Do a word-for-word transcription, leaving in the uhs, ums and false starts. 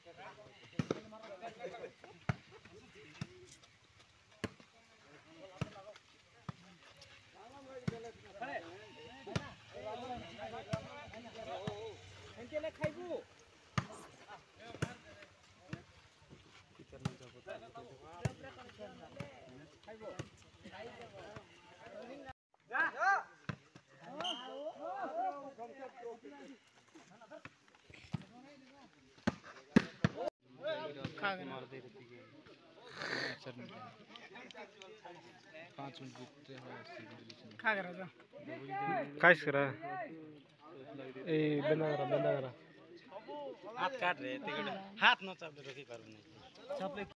पाँच मिनट बीतते हैं खा कर जा काइस करा ए बंदा करा बंदा करा हाथ काट रहे हाथ न चाप्ले रखी करू नहीं